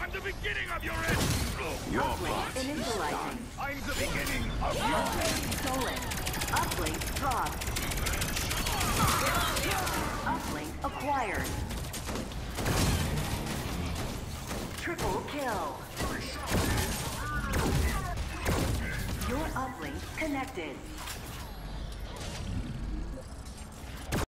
am the beginning of your end! Your Uplink initializing. I'm the beginning of your Uplink stolen. Uplink dropped. Uplink acquired. Triple kill. Your uplink connected.